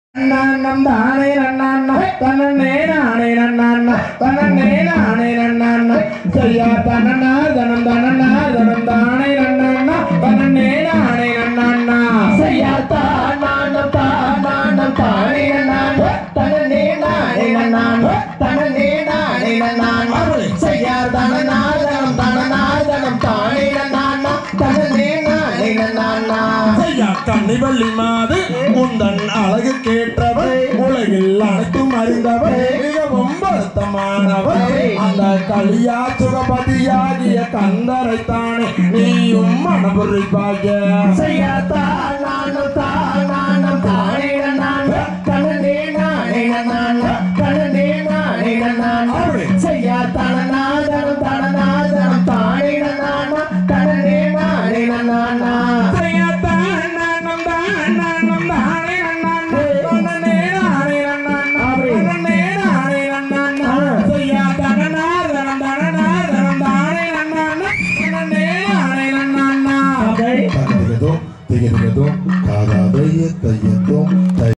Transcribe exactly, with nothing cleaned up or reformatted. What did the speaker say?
Nanam dane nanana tanane nane nanana tanane nane nanana saya tanana danam danana danam dane nanana tanane nane nanana saya tanana tanana tane nanana tanane nane nanana tanane nane nanana saya tanana danam danana danam tane nanana tanane nane nanana saya கன்னிவள்ளி மாது முந்தன் அழகு கேட்டவர் உலகில் அனைத்தும் அறிந்தவர் மிகவும் வருத்தமானவர் அந்த கலியா சுகபதியாகிய கந்தரைத்தானே நீயும் மனபுரிப்பாக செய்யத்தான் நானும் தான் நானும் தானே நான் தனனே நானே நான் தனனே நானே நான் செய்யத்தான் நாதனம் தனநாதனம் தானே நான் தனனே நானே நான் Tiga tiga dong, kada daya daya dong.